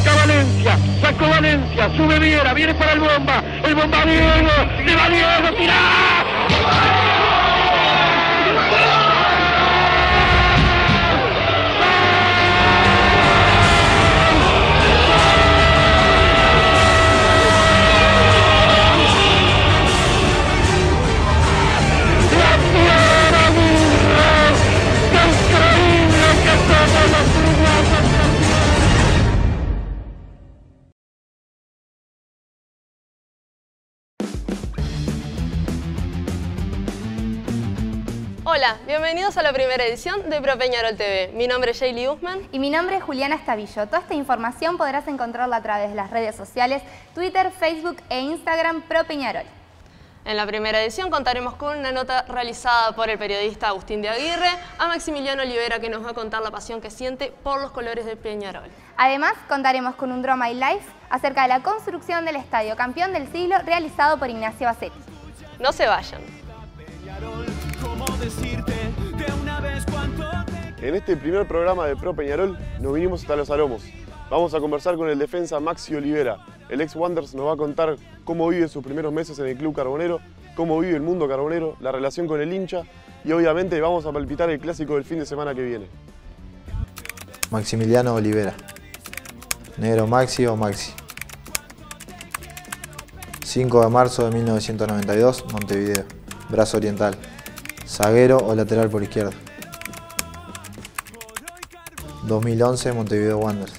Sacó Valencia, sube Viera, viene para el bomba Diego, le va Diego, tirá. Hola, bienvenidos a la primera edición de Pro Peñarol TV. Mi nombre es Jaylee Usman. Y mi nombre es Juliana Estavillo. Toda esta información podrás encontrarla a través de las redes sociales Twitter, Facebook e Instagram Pro Peñarol. En la primera edición contaremos con una nota realizada por el periodista Agustín de Aguirre a Maximiliano Olivera, que nos va a contar la pasión que siente por los colores de Peñarol. Además, contaremos con un Drama y Live acerca de la construcción del estadio campeón del siglo realizado por Ignacio Bassetti. No se vayan. En este primer programa de Pro Peñarol nos vinimos hasta Los Aromos. Vamos a conversar con el defensa Maxi Olivera. El ex Wanderers nos va a contar cómo vive sus primeros meses en el club carbonero, cómo vive el mundo carbonero, la relación con el hincha y obviamente vamos a palpitar el clásico del fin de semana que viene. Maximiliano Olivera. Negro Maxi o Maxi. 5 de marzo de 1992, Montevideo. Brazo oriental. Zaguero o lateral por izquierda. 2011, Montevideo Wanderers.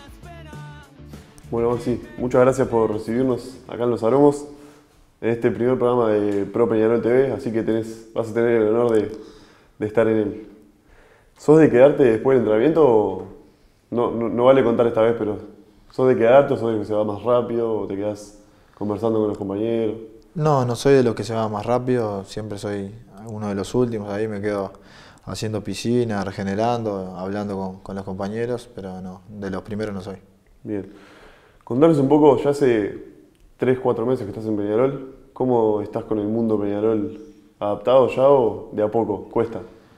Bueno, Maxi, muchas gracias por recibirnos acá en Los Aromos, en este primer programa de Pro Peñarol TV, así que vas a tener el honor de estar en él. ¿Sos de quedarte después del entrenamiento o no vale contar esta vez, pero sos de quedarte o sos de que se va más rápido o te quedás conversando con los compañeros? No soy de los que se va más rápido, siempre soy uno de los últimos, ahí me quedo haciendo piscina, regenerando, hablando con los compañeros, pero no, de los primeros no soy. Bien. Contanos un poco, ya hace 3-4 meses que estás en Peñarol, ¿cómo estás con el mundo Peñarol? ¿Adaptado ya o de a poco? ¿Cuesta?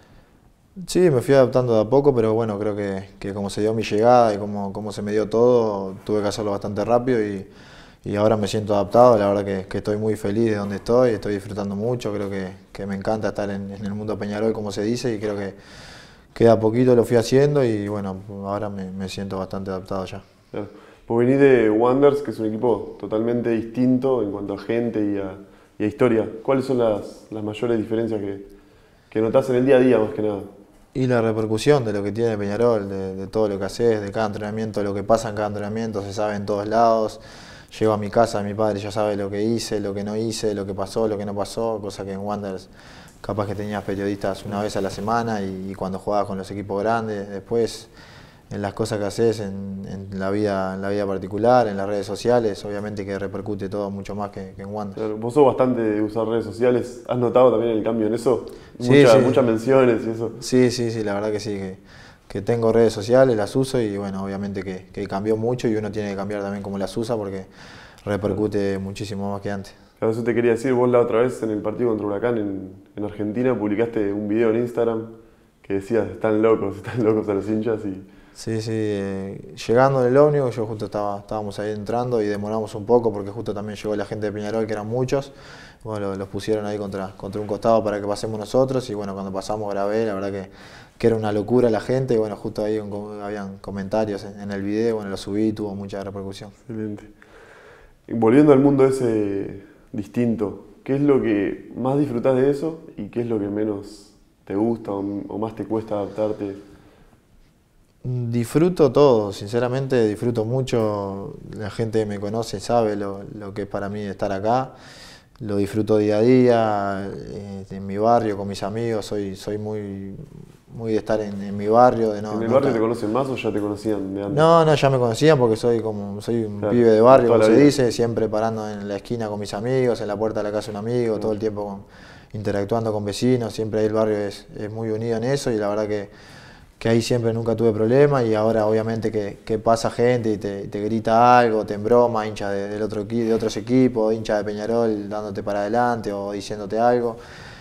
Sí, me fui adaptando de a poco, pero bueno, creo que como se dio mi llegada y como se me dio todo, tuve que hacerlo bastante rápido y ahora me siento adaptado. La verdad que estoy muy feliz de donde estoy disfrutando mucho, creo que me encanta estar en el mundo Peñarol, como se dice, y creo que de a poquito lo fui haciendo y bueno, ahora me siento bastante adaptado ya. Claro. Pues venís de Wanderers, que es un equipo totalmente distinto en cuanto a gente y a historia. ¿Cuáles son las mayores diferencias que notás en el día a día más que nada? Y la repercusión de lo que tiene Peñarol, de todo lo que haces, de cada entrenamiento, lo que pasa en cada entrenamiento, se sabe en todos lados. Llego a mi casa, mi padre ya sabe lo que hice, lo que no hice, lo que pasó, lo que no pasó, cosa que en Wanderers capaz que tenías periodistas una vez a la semana y cuando jugabas con los equipos grandes, después en las cosas que haces, en la vida particular, en las redes sociales, obviamente que repercute todo mucho más que en Wanderers. Claro, vos sos bastante de usar redes sociales, ¿has notado también el cambio en eso? Sí. Muchas menciones y eso. Sí, la verdad que sí, que tengo redes sociales, las uso y bueno, obviamente que cambió mucho y uno tiene que cambiar también cómo las usa porque repercute muchísimo más que antes. Claro, eso te quería decir, vos la otra vez en el partido contra Huracán en Argentina publicaste un video en Instagram que decías, están locos a los hinchas y... Sí, llegando en el ómnibus, yo justo estábamos ahí entrando y demoramos un poco porque justo también llegó la gente de Peñarol, que eran muchos. Bueno, los pusieron ahí contra un costado para que pasemos nosotros y bueno, cuando pasamos grabé, la verdad que era una locura la gente y bueno, justo ahí habían comentarios en el video, bueno, lo subí, tuvo mucha repercusión. Excelente. Y volviendo al mundo ese distinto, ¿qué es lo que más disfrutás de eso y qué es lo que menos te gusta o más te cuesta adaptarte? Disfruto todo, sinceramente disfruto mucho, la gente que me conoce sabe lo que es para mí estar acá, lo disfruto día a día, en mi barrio, con mis amigos, soy muy de estar en mi barrio. ¿En el barrio te conocen más o ya te conocían de antes? No, ya me conocían porque soy un claro, pibe de barrio, como se vida dice, siempre parando en la esquina con mis amigos, en la puerta de la casa de un amigo, todo el tiempo interactuando con vecinos, siempre ahí el barrio es muy unido en eso y la verdad que ahí siempre nunca tuve problema y ahora obviamente que pasa gente y te grita algo, te embroma, hincha de otros equipos, hincha de Peñarol dándote para adelante o diciéndote algo.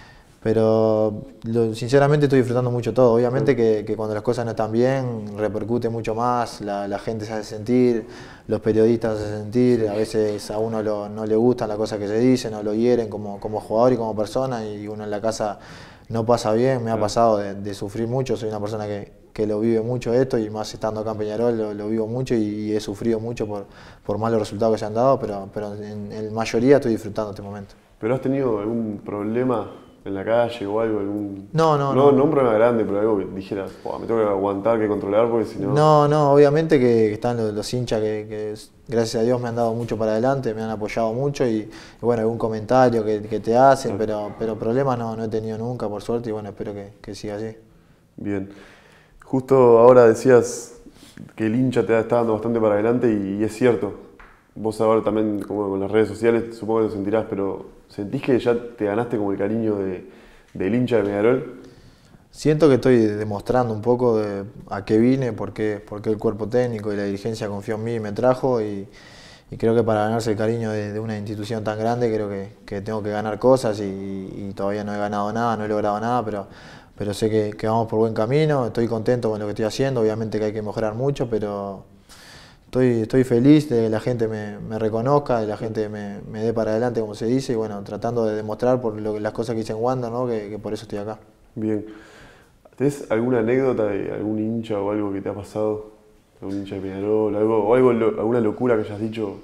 sinceramente estoy disfrutando mucho todo. Obviamente que cuando las cosas no están bien repercute mucho más, la gente se hace sentir, los periodistas se hacen sentir, a veces a uno no le gustan las cosas que se dicen o lo hieren como jugador y como persona, y uno en la casa no pasa bien. Me ha pasado de sufrir mucho, soy una persona que lo vive mucho esto, y más estando acá en Peñarol lo vivo mucho y he sufrido mucho por malos resultados que se han dado, pero en mayoría estoy disfrutando este momento. ¿Pero has tenido algún problema en la calle o algo? No. No un problema grande, pero algo que dijeras, me tengo que aguantar, que controlar, porque si no... No, obviamente que están los hinchas que gracias a Dios me han dado mucho para adelante, me han apoyado mucho y bueno, algún comentario que te hacen, pero problemas no he tenido nunca, por suerte, y bueno, espero que siga así. Bien. Justo ahora decías que el hincha te está dando bastante para adelante y es cierto. Vos ahora también, como con las redes sociales, supongo que lo sentirás, pero ¿sentís que ya te ganaste como el cariño del hincha de Peñarol? Siento que estoy demostrando un poco a qué vine, por qué el cuerpo técnico y la dirigencia confió en mí y me trajo, y creo que para ganarse el cariño de una institución tan grande creo que tengo que ganar cosas, y todavía no he ganado nada, no he logrado nada, pero sé que vamos por buen camino, estoy contento con lo que estoy haciendo, obviamente que hay que mejorar mucho, pero estoy feliz de que la gente me reconozca, de que la gente me dé para adelante, como se dice, y bueno, tratando de demostrar por las cosas que hice en Wanda, ¿no? que por eso estoy acá. Bien. ¿Tenés alguna anécdota de algún hincha o algo que te ha pasado? ¿Algún hincha de Peñarol? ¿Alguna locura que hayas dicho?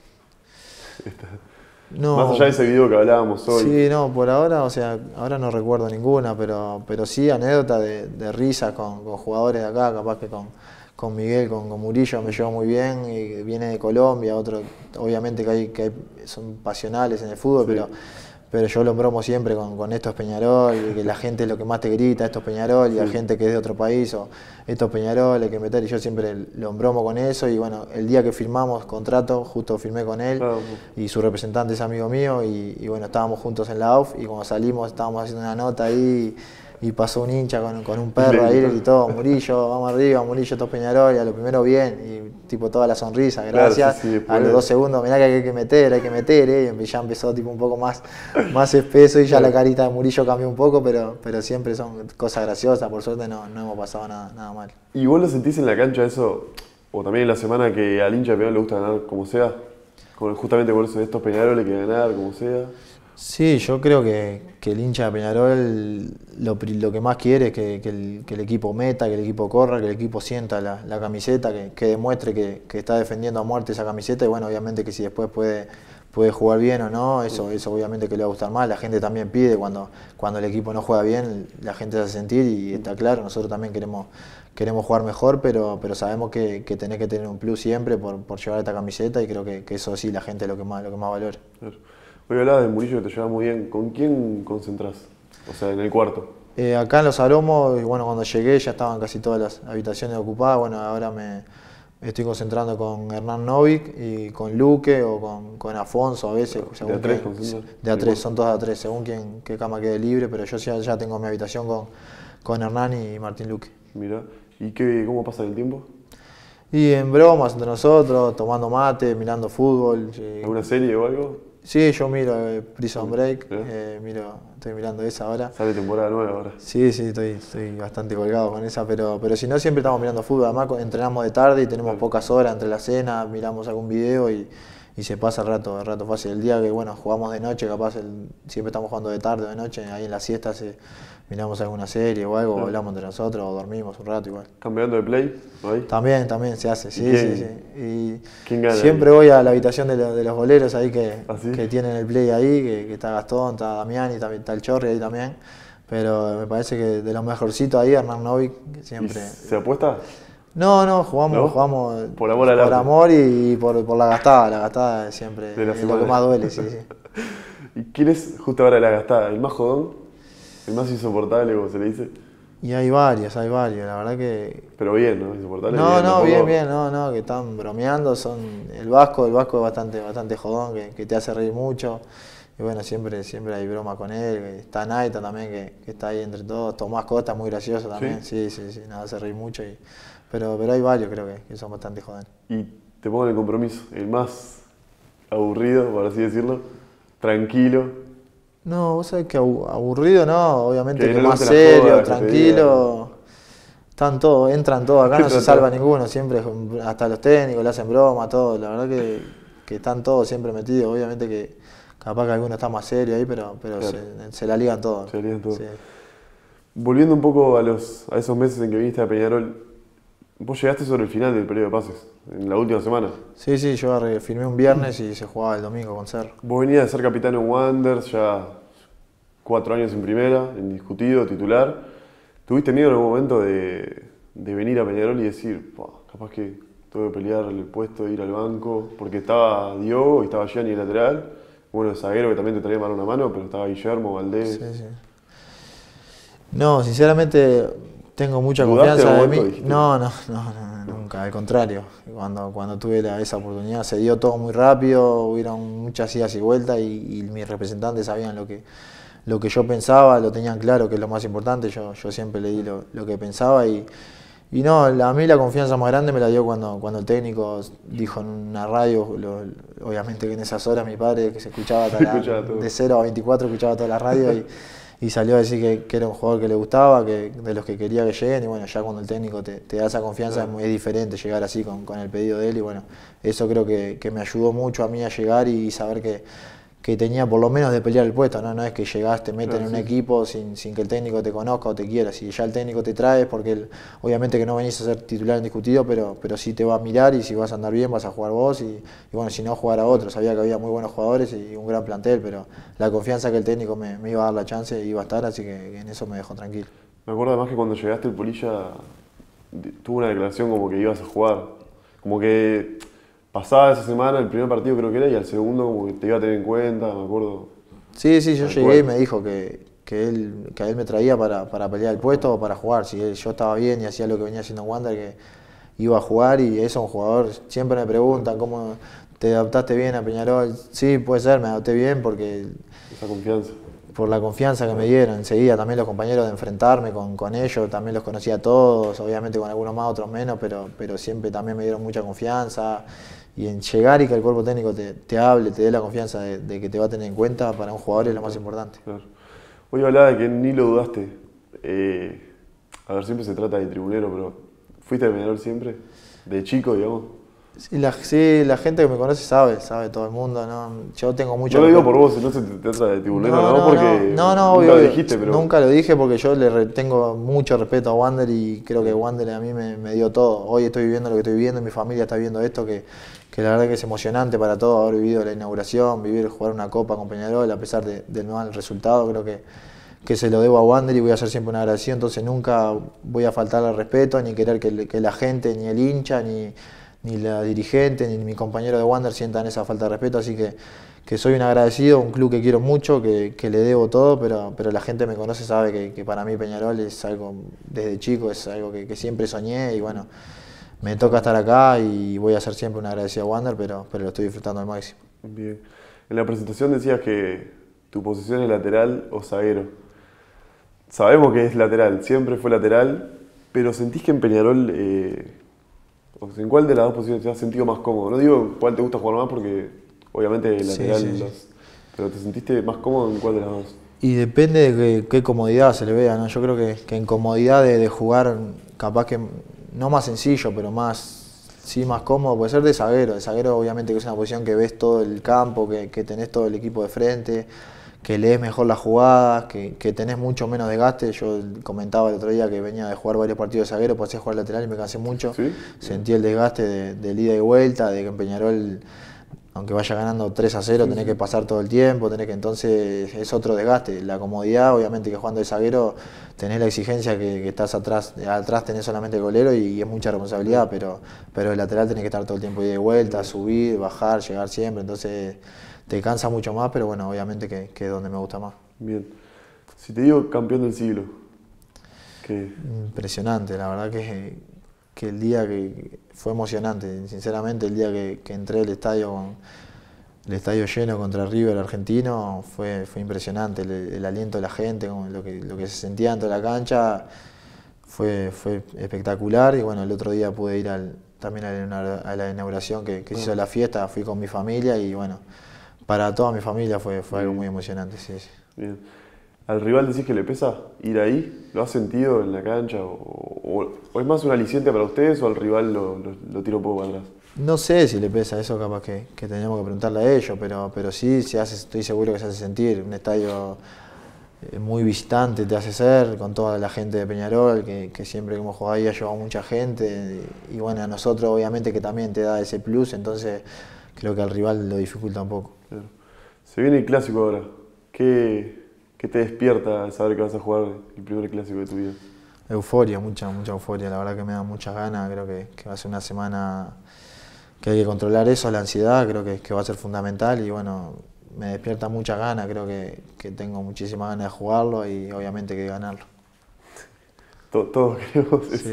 No, más allá de ese video que hablábamos hoy. Sí, no, por ahora, ahora no recuerdo ninguna, pero sí anécdota de risa con jugadores de acá, capaz que con Miguel, con Murillo me llevo muy bien, y viene de Colombia, otro, obviamente que son pasionales en el fútbol, Sí. pero yo lo embromo siempre con esto es Peñarol, y que la gente es lo que más te grita, esto es Peñarol, y la gente que es de otro país, o esto es Peñarol, hay que meter, y yo siempre lo embromo con eso, y bueno, el día que firmamos contrato, justo firmé con él, y su representante es amigo mío, y bueno, estábamos juntos en la AUF, y cuando salimos estábamos haciendo una nota ahí, y pasó un hincha con un perro ahí, y gritó, Murillo, vamos arriba, Murillo, esto es Peñarol, y a lo primero bien, y tipo toda la sonrisa, gracias, claro, sí, a los 2 segundos, mirá que hay que meter, y ya empezó tipo un poco más espeso, y ya la carita de Murillo cambió un poco, pero siempre son cosas graciosas, por suerte no hemos pasado nada mal. ¿Y vos lo sentís en la cancha eso, o también en la semana, que al hincha de Peñarol le gusta ganar como sea? Justamente por eso de estos Peñarol hay que ganar como sea. Sí, yo creo que el hincha de Peñarol lo que más quiere es que el equipo meta, que el equipo corra, que el equipo sienta la camiseta, que demuestre que está defendiendo a muerte esa camiseta, y bueno, obviamente que si después puede jugar bien o no, eso obviamente que le va a gustar más. La gente también pide cuando el equipo no juega bien, la gente se hace sentir, y está claro, nosotros también queremos jugar mejor, pero sabemos que tenés que tener un plus siempre por llevar esta camiseta, y creo que eso sí la gente es lo que más valora. Claro. Hoy hablabas de Murillo, que te lleva muy bien. ¿Con quién concentrás? O sea, en el cuarto. Acá en Los Aromos, bueno, cuando llegué ya estaban casi todas las habitaciones ocupadas. Bueno, ahora me estoy concentrando con Hernán Novik y con Luque o con Afonso a veces. ¿De A3 concentras? De A3, son todas A3, según qué cama quede libre, pero yo ya tengo mi habitación con Hernán y Martín Luque. Mirá. ¿Y cómo pasa el tiempo? Y en bromas entre nosotros, tomando mate, mirando fútbol. ¿Alguna serie o algo? Sí, yo miro Prison Break, estoy mirando esa ahora. Sale temporada nueva ahora. Sí, estoy bastante colgado con esa, pero si no, siempre estamos mirando fútbol. Además, entrenamos de tarde y tenemos pocas horas entre la cena, miramos algún video y se pasa el rato fácil. El día que jugamos de noche, capaz siempre estamos jugando de tarde o de noche, ahí en la siesta miramos alguna serie o algo, o hablamos entre nosotros, o dormimos un rato igual. ¿Campeonato de play? ¿Ahí? También se hace, sí. Y ¿quién gana? Siempre voy a la habitación de los boleros ahí que ¿Sí? tienen el play ahí, que está Gastón, está Damián y también está el Chorri ahí también. Pero me parece que de los mejorcitos ahí, Hernán Novik, que siempre. ¿Se apuesta? No, jugamos por amor al arte. Amor y por la gastada siempre es lo que más duele, sí. ¿Y quién es justo ahora la gastada? ¿El más jodón? ¿El más insoportable, como se le dice? Y hay varios, la verdad que... Pero bien, ¿no? Insoportable. Bien, que están bromeando, el Vasco es bastante jodón, que te hace reír mucho. Y bueno, siempre hay broma con él, está Naita también, que está ahí entre todos. Tomás Costa, muy gracioso también, sí, nada, hace reír mucho. Pero hay varios, creo que son bastante jodones. Y te pongo en el compromiso, el más aburrido, por así decirlo, tranquilo, No, vos sabés que aburrido no, obviamente Que que no más te la joda, serio, que te tranquilo. Están todos, entran todos, acá no se salva ninguno, siempre, hasta los técnicos le hacen broma, todo, la verdad que están todos siempre metidos, obviamente que capaz que alguno está más serio ahí, pero Claro. se la ligan todos. Se la ligan todos. Sí. Volviendo un poco a esos meses en que viniste a Peñarol, vos llegaste sobre el final del periodo de pases, en la última semana. Sí, yo firmé un viernes y se jugaba el domingo con Cerro. Vos venías de ser capitán en Wanderers, ya 4 años en primera, indiscutido, titular. ¿Tuviste miedo en algún momento de venir a Peñarol y decir, capaz que tengo que pelear el puesto de ir al banco? Porque estaba Diogo y estaba Gianni de lateral, bueno, de zaguero que también te traía mano a mano, pero estaba Guillermo, Valdés. Sí. No, sinceramente tengo mucha ¿Dudaste confianza en de algún mí. momento, dijiste? No, nunca, al contrario. Cuando tuve esa oportunidad se dio todo muy rápido, hubieron muchas idas y vueltas y mis representantes sabían lo que yo pensaba, lo tenían claro, que es lo más importante. Yo siempre le di lo que pensaba y no, a mí la confianza más grande me la dio cuando el técnico dijo en una radio, obviamente que en esas horas mi padre que se escuchaba de 0 a 24 escuchaba toda la radio y salió a decir que era un jugador que le gustaba, de los que quería que lleguen y bueno, ya cuando el técnico te da esa confianza es diferente llegar así con el pedido de él y bueno, eso creo que me ayudó mucho a mí a llegar y saber que tenía por lo menos de pelear el puesto, no es que llegás, te meten en un equipo sin que el técnico te conozca o te quiera, si ya el técnico te trae, porque obviamente que no venís a ser titular indiscutido, pero sí te va a mirar y si vas a andar bien vas a jugar vos y bueno, si no jugar a otro, sabía que había muy buenos jugadores y un gran plantel, pero la confianza que el técnico me iba a dar la chance iba a estar, así que en eso me dejó tranquilo. Me acuerdo además que cuando llegaste el Polilla tuvo una declaración como que ibas a jugar, como que pasaba esa semana, el primer partido creo que era, y al segundo como que te iba a tener en cuenta, me acuerdo. Sí, yo llegué y me dijo que a él me traía para pelear el puesto o para jugar. Si yo estaba bien y hacía lo que venía haciendo en Wander, que iba a jugar y eso es un jugador. Siempre me preguntan cómo te adaptaste bien a Peñarol. Sí, puede ser, me adapté bien porque Esa confianza. por la confianza que me dieron. Enseguida también los compañeros de enfrentarme con ellos, también los conocía a todos, obviamente con algunos más, otros menos, pero siempre también me dieron mucha confianza. Y en llegar y que el cuerpo técnico te hable, te dé la confianza de que te va a tener en cuenta, para un jugador es lo más importante. Claro. Hoy hablaba de que ni lo dudaste. A ver, siempre se trata de tribunero, pero ¿fuiste de Peñarol siempre? ¿De chico, digamos? Sí, la gente que me conoce sabe todo el mundo, ¿no? Yo tengo mucho... No lo digo por vos, no se trata de tribunero, no porque no, nunca obvio, lo dijiste, pero... Nunca lo dije porque yo tengo mucho respeto a Wander y creo que Wander a mí me dio todo. Hoy estoy viviendo lo que estoy viviendo, mi familia está viendo esto, que la verdad que es emocionante para todos haber vivido la inauguración, jugar una copa con Peñarol, a pesar del mal resultado, creo que se lo debo a Wander y voy a ser siempre un agradecido, entonces nunca voy a faltarle al respeto, ni querer que la gente, ni el hincha, ni la dirigente, ni mi compañero de Wander sientan esa falta de respeto, así que soy un agradecido, un club que quiero mucho, que le debo todo, pero la gente me conoce, sabe que para mí Peñarol es algo, desde chico, es algo que siempre soñé y bueno, me toca estar acá y voy a ser siempre un agradecido a Wander, pero lo estoy disfrutando al máximo. Bien. En la presentación decías que tu posición es lateral o zaguero. Sabemos que es lateral, siempre fue lateral, pero ¿sentís que en Peñarol, en cuál de las dos posiciones te has sentido más cómodo? No digo cuál te gusta jugar más porque obviamente el lateral, Sí. pero ¿te sentiste más cómodo en cuál de las dos? Y depende de qué comodidad se le vea, ¿no? Yo creo que en comodidad de jugar, capaz que no más sencillo, pero más cómodo, puede ser de zaguero. De zaguero obviamente que es una posición que ves todo el campo, que tenés todo el equipo de frente, que lees mejor las jugadas, que tenés mucho menos desgaste. Yo comentaba el otro día que venía de jugar varios partidos de zaguero, pasé a jugar lateral y me cansé mucho. ¿Sí? Sentí el desgaste del ida y vuelta, de que en Peñarol, aunque vaya ganando 3-0, tenés que pasar todo el tiempo, entonces es otro desgaste. La comodidad, obviamente que jugando de zaguero tenés la exigencia que estás atrás tenés solamente el golero y es mucha responsabilidad, pero el lateral tenés que estar todo el tiempo ida y vuelta, subir, bajar, llegar siempre, entonces te cansa mucho más, pero bueno, obviamente que es donde me gusta más. Bien. Si te digo campeón del siglo, ¿qué? Impresionante, la verdad que el día que fue emocionante, sinceramente el día que entré al estadio lleno contra River argentino fue impresionante, el aliento de la gente, lo que se sentía dentro de la cancha fue espectacular y bueno, el otro día pude ir también a la inauguración que se hizo la fiesta, fui con mi familia y bueno, para toda mi familia fue algo muy emocionante, sí. Bien. ¿Al rival decís que le pesa ir ahí? ¿Lo has sentido en la cancha? ¿O es más un aliciente para ustedes o al rival lo tira un poco para atrás? No sé si le pesa, eso capaz que tendríamos que preguntarle a ellos, pero sí estoy seguro que se hace sentir. Un estadio muy visitante te hace ser, con toda la gente de Peñarol, que siempre que hemos jugado ahí ha llevado mucha gente. Y bueno, a nosotros obviamente que también te da ese plus, entonces creo que al rival lo dificulta un poco. Claro. Se viene el clásico ahora. ¿Qué te despierta al saber que vas a jugar el primer clásico de tu vida? Euforia, mucha euforia, la verdad que me da muchas ganas, creo que va a ser una semana que hay que controlar eso, la ansiedad, creo que va a ser fundamental y bueno, me despierta muchas ganas, creo que tengo muchísimas ganas de jugarlo y obviamente que ganarlo. Todos queremos eso.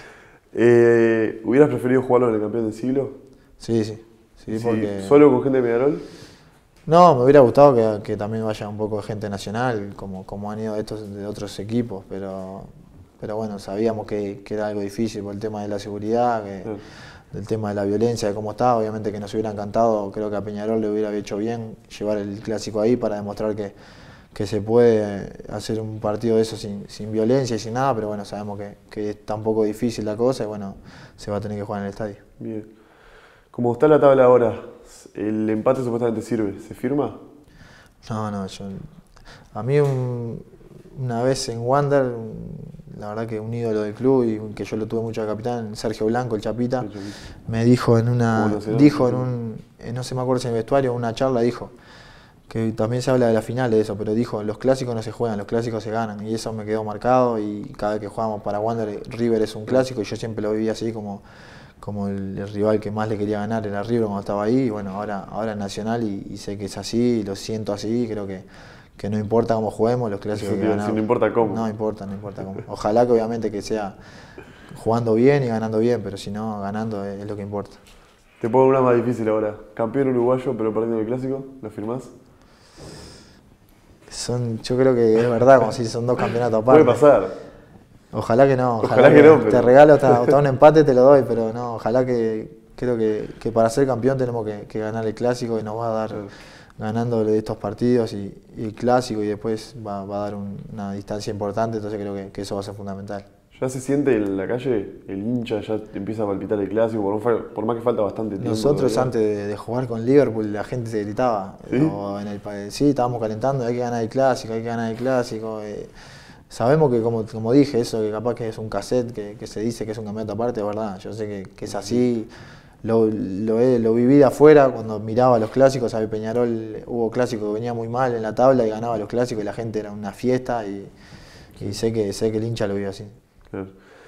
Sí. ¿Hubieras preferido jugarlo en el campeón del siglo? Sí, porque... ¿Solo con gente de Peñarol? No, me hubiera gustado que también vaya un poco de gente nacional, como han ido estos de otros equipos, pero bueno, sabíamos que era algo difícil por el tema de la seguridad, del tema de la violencia, de cómo estaba. Obviamente que nos hubiera encantado, creo que a Peñarol le hubiera hecho bien llevar el clásico ahí para demostrar que se puede hacer un partido de eso sin violencia y sin nada, pero bueno, sabemos que es tan poco difícil la cosa y bueno, se va a tener que jugar en el estadio. Bien. Como está la tabla ahora, el empate supuestamente sirve, ¿se firma? No, a mí una vez en Wander, la verdad que un ídolo del club y que yo lo tuve mucho de capitán, Sergio Blanco, el Chapita, me dijo no sé me acuerdo si en el vestuario, en una charla dijo, que también se habla de la final de eso, pero dijo, los clásicos no se juegan, los clásicos se ganan, y eso me quedó marcado y cada vez que jugamos para Wander, River es un clásico y yo siempre lo viví así como el rival que más le quería ganar era River cuando estaba ahí, y bueno, ahora es Nacional y sé que es así, lo siento así, creo que no importa cómo juguemos, los clásicos hay que ganar. No importa cómo. No importa cómo. Ojalá que obviamente que sea jugando bien y ganando bien, pero si no, ganando es lo que importa. Te pongo una más difícil ahora. Campeón uruguayo pero perdiendo el clásico, ¿lo firmás? Yo creo que es verdad, como si son dos campeonatos aparte. Puede pasar. Ojalá que no. Ojalá que no, pero... Te regalo hasta un empate, te lo doy, pero no, ojalá creo que para ser campeón tenemos que ganar el clásico y nos va a dar... ganando de estos partidos y el clásico y después va a dar una distancia importante, entonces creo que eso va a ser fundamental. ¿Ya se siente en la calle el hincha, ya empieza a palpitar el clásico, por más que falta bastante tiempo? Nosotros antes de jugar con Liverpool la gente se gritaba, ¿Sí? Sí, estábamos calentando, hay que ganar el clásico, sabemos que como dije, eso que capaz que es un cassette que se dice que es un campeonato aparte, es verdad, yo sé que es así. Lo viví de afuera cuando miraba los clásicos, a Peñarol hubo clásicos que venía muy mal en la tabla y ganaba los clásicos y la gente era una fiesta y sé que el hincha lo vio así. Claro.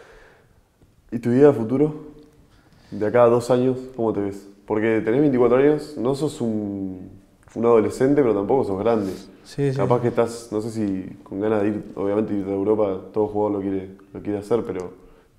¿Y tu vida de futuro? De acá a 2 años, ¿cómo te ves? Porque tenés 24 años, no sos un adolescente, pero tampoco sos grande. Sí. Capaz que estás, no sé si con ganas de ir, obviamente ir a Europa, todo jugador lo quiere hacer, pero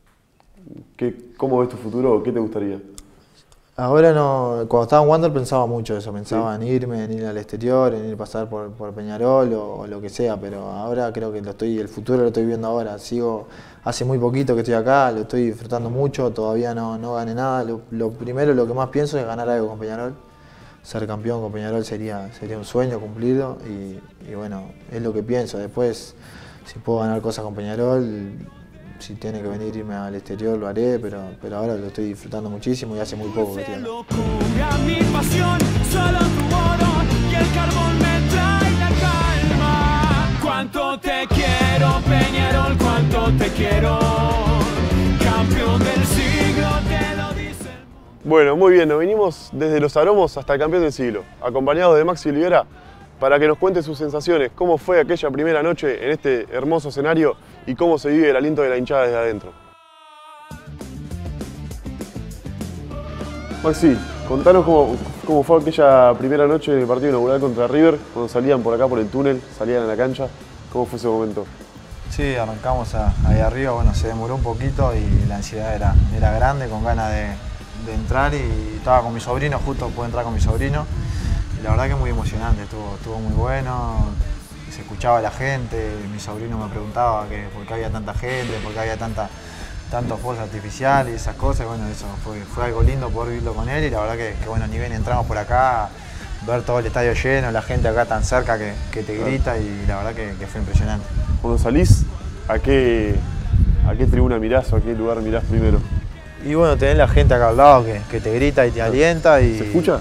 ¿cómo ves tu futuro o qué te gustaría? Ahora no, cuando estaba en Wander pensaba mucho eso, pensaba en irme, en ir al exterior, en ir a pasar por Peñarol o lo que sea, pero ahora creo que el futuro lo estoy viendo ahora. Hace muy poquito que estoy acá, lo estoy disfrutando mucho, todavía no gané nada. Lo primero, lo que más pienso es ganar algo con Peñarol. Ser campeón con Peñarol sería un sueño cumplido y bueno, es lo que pienso. Después, si puedo ganar cosas con Peñarol, si tiene que irme al exterior lo haré, pero ahora lo estoy disfrutando muchísimo y hace muy poco que estoy acá. Mi pasión, solo tu oro y el carbón me trae la calma. Cuánto te quiero, Peñarol, cuánto te quiero. Campeón del siglo, te lo dice. Bueno, muy bien, nos vinimos desde Los Aromos hasta el campeón del siglo, acompañados de Maxi Olivera, para que nos cuente sus sensaciones, cómo fue aquella primera noche en este hermoso escenario y cómo se vive el aliento de la hinchada desde adentro. Maxi, contanos cómo fue aquella primera noche del partido inaugural contra River, cuando salían por acá por el túnel, salían a la cancha, ¿cómo fue ese momento? Sí, arrancamos ahí arriba, bueno, se demoró un poquito y la ansiedad era grande, con ganas de entrar y estaba con mi sobrino, justo pude entrar con mi sobrino. La verdad que muy emocionante, estuvo muy bueno, se escuchaba a la gente, mi sobrino me preguntaba por qué había tanta gente, por qué había tantos fuegos artificiales y esas cosas, bueno, eso fue algo lindo poder vivirlo con él y la verdad que bueno, ni bien entramos por acá, ver todo el estadio lleno, la gente acá tan cerca que te grita y la verdad que fue impresionante. Cuando salís, ¿a qué tribuna mirás o a qué lugar mirás primero? Y bueno, tenés la gente acá al lado que te grita y te alienta. Y... ¿Se escucha?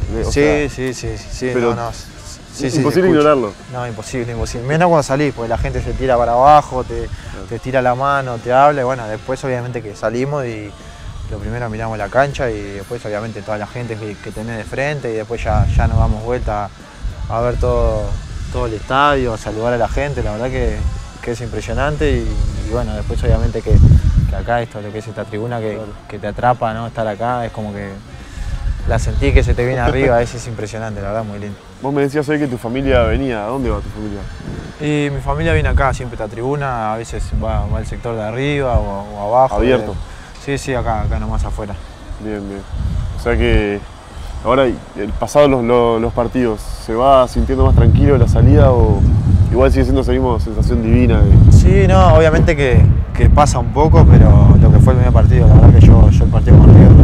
Sí, pero sí, imposible ignorarlo. No, imposible. Menos cuando salís, porque la gente se tira para abajo, te tira la mano, te habla y bueno, después obviamente que salimos y lo primero miramos la cancha y después obviamente toda la gente que tenés de frente y después ya nos damos vuelta a ver todo el estadio, a saludar a la gente, la verdad que es impresionante y bueno, después obviamente que acá esto, lo que es esta tribuna que te atrapa, ¿no? Estar acá es como que la sentí que se te viene arriba, es impresionante, la verdad, muy lindo. Vos me decías hoy que tu familia venía, ¿a dónde va tu familia? Y mi familia viene acá, siempre esta tribuna, a veces va al sector de arriba o abajo. ¿Abierto? Sí, acá nomás afuera. Bien. O sea que ahora, pasados los partidos, ¿se va sintiendo más tranquilo la salida o igual sigue siendo esa misma sensación divina? Sí, no, obviamente que pasa un poco, pero lo que fue el primer partido, la verdad que yo el partido con River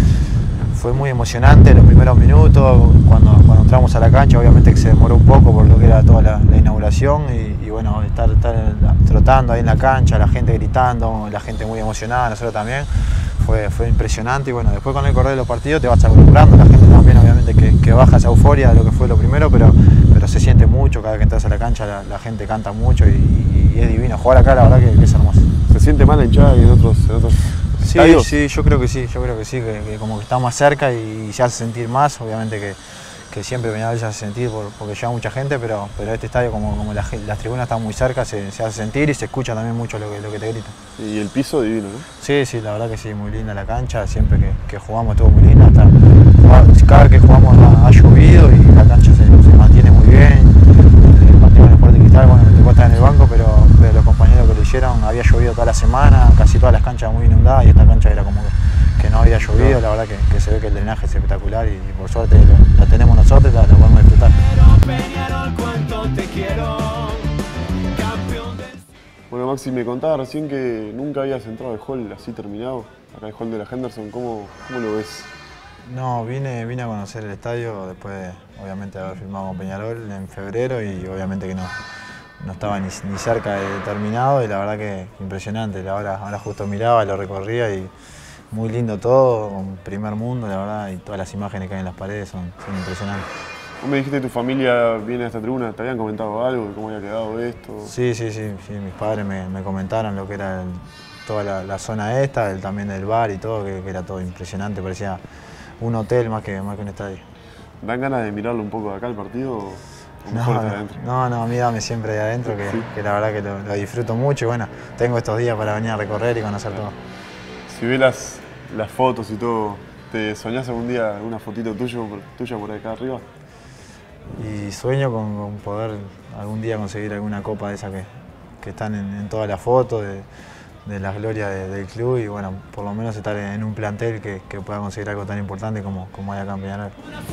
fue muy emocionante los primeros minutos, cuando entramos a la cancha, obviamente que se demoró un poco por lo que era toda la inauguración y bueno, estar trotando ahí en la cancha, la gente gritando, la gente muy emocionada, nosotros también, fue impresionante y bueno, después con el correr de los partidos te vas acostumbrando, la gente también obviamente que baja esa euforia de lo que fue lo primero, pero se siente mucho, cada vez que entras a la cancha la gente canta mucho y es divino, jugar acá la verdad que es hermoso. ¿Se siente más la hinchada que en otros estadios? Sí, yo creo que sí, que como que está más cerca y se hace sentir más, obviamente que siempre Peñarol se hace sentir porque llega mucha gente, pero este estadio como las tribunas están muy cerca, se hace sentir y se escucha también mucho lo que te grita. Y el piso divino, ¿no? Sí, la verdad que sí, muy linda la cancha, siempre que jugamos estuvo muy linda, cada vez que jugamos ha llovido y la cancha se mantiene muy bien. El partido en Sporting Cristal, bueno, me tocó estar en el banco, pero los compañeros que lo hicieron, había llovido toda la semana, casi todas las canchas muy inundadas y esta cancha era como que no había llovido, la verdad que se ve que el drenaje es espectacular y por suerte la tenemos nosotros y la podemos disfrutar. Bueno, Maxi, me contaba recién que nunca habías entrado al hall así terminado, acá el hall de la Henderson, ¿cómo lo ves? No, vine a conocer el estadio después obviamente de haber firmado con Peñarol en febrero y obviamente que no estaba ni cerca de terminado y la verdad que impresionante, ahora justo miraba, lo recorría y muy lindo todo, con primer mundo la verdad y todas las imágenes que hay en las paredes son impresionantes. Vos me dijiste que tu familia viene a esta tribuna, ¿te habían comentado algo de cómo había quedado esto? Sí, mis padres me comentaron lo que era toda la zona esta, también del bar y todo, que era todo impresionante, parecía un hotel más que un estadio. ¿Dan ganas de mirarlo un poco de acá el partido o mejor estar adentro? No, a mí dame siempre de adentro, que la verdad que lo disfruto mucho y bueno, tengo estos días para venir a recorrer y conocer todo. Si ves las fotos y todo, ¿te soñás algún día una fotito tuya por acá arriba? Y sueño con poder algún día conseguir alguna copa de esas que están en todas las fotos de las glorias del club y bueno, por lo menos estar en un plantel que pueda conseguir algo tan importante como hay acá en Peñarol.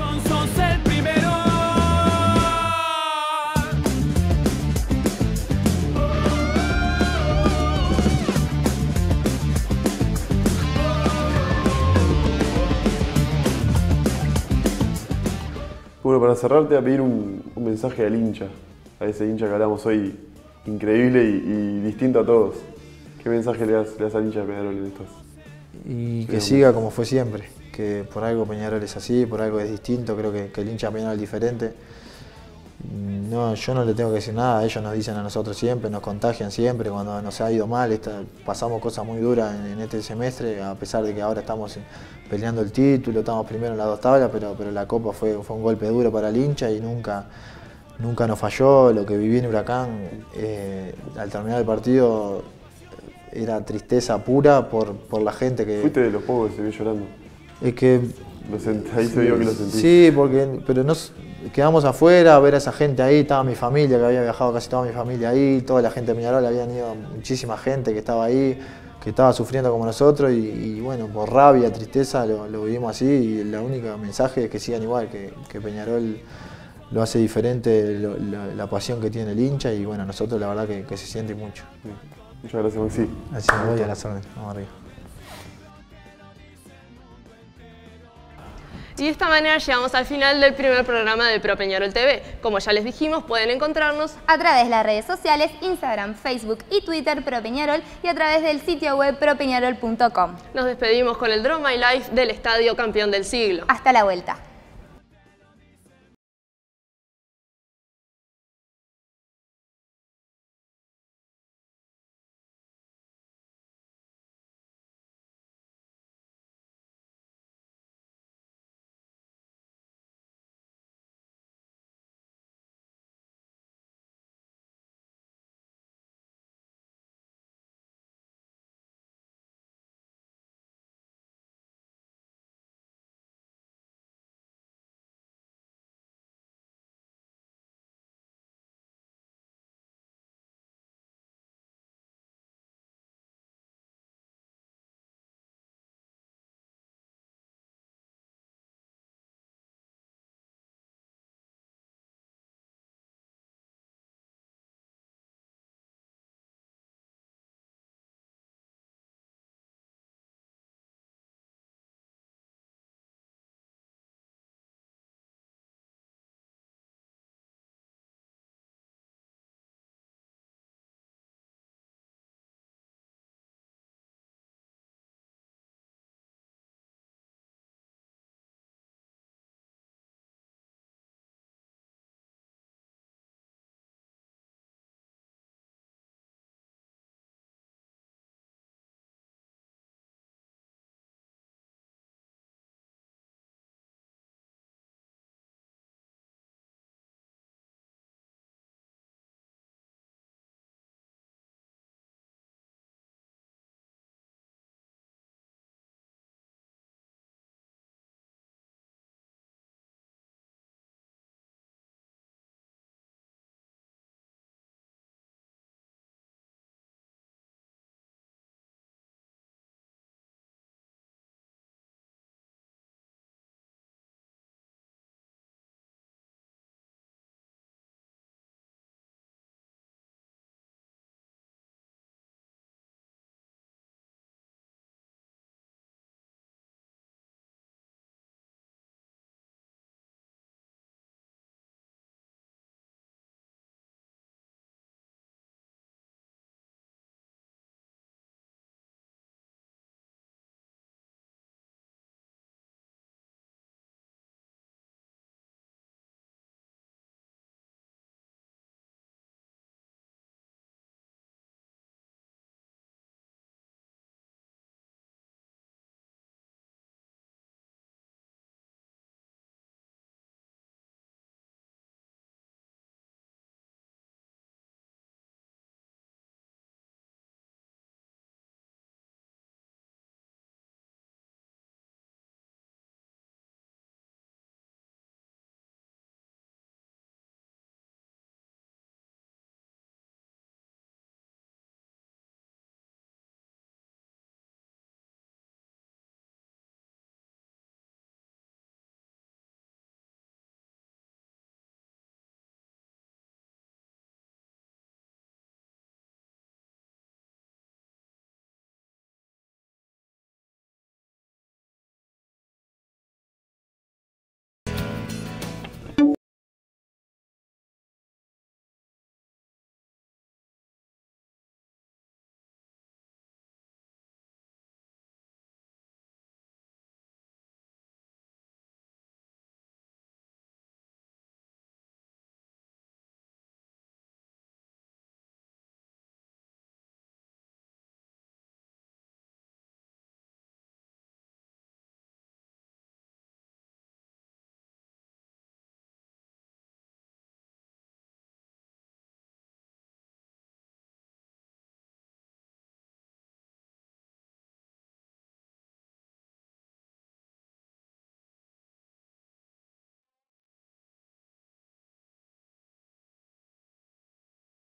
Bueno, para cerrar te voy a pedir un mensaje al hincha, a ese hincha que hablamos hoy, increíble y distinto a todos. ¿Qué mensaje le das al hincha de Peñarol en estos? Y que siga como fue siempre, que por algo Peñarol es así, por algo es distinto, creo que el hincha de Peñarol es diferente. No, yo no le tengo que decir nada, ellos nos dicen a nosotros siempre, nos contagian siempre, cuando nos ha ido mal, pasamos cosas muy duras en este semestre, a pesar de que ahora estamos peleando el título, estamos primero en las dos tablas, pero la Copa fue un golpe duro para el hincha y nunca nos falló. Lo que viví en Huracán, al terminar el partido, era tristeza pura por la gente que... Fuiste de los pocos que se vio llorando. Es que... ahí se vio que lo sentí. Sí, pero quedamos afuera a ver a esa gente ahí, estaba mi familia, que había viajado casi toda mi familia ahí, toda la gente de Peñarol, habían ido muchísima gente que estaba ahí, que estaba sufriendo como nosotros y bueno, por rabia, tristeza lo vivimos así y el único mensaje es que sigan igual, que Peñarol lo hace diferente, la pasión que tiene el hincha y bueno, nosotros la verdad que se siente mucho. Muchas gracias, Maxi. Gracias, voy a las órdenes. Vamos arriba. Y de esta manera llegamos al final del primer programa de Pro Peñarol TV. Como ya les dijimos, pueden encontrarnos a través de las redes sociales, Instagram, Facebook y Twitter Pro Peñarol y a través del sitio web propeñarol.com. Nos despedimos con el Draw My Life del Estadio Campeón del Siglo. Hasta la vuelta.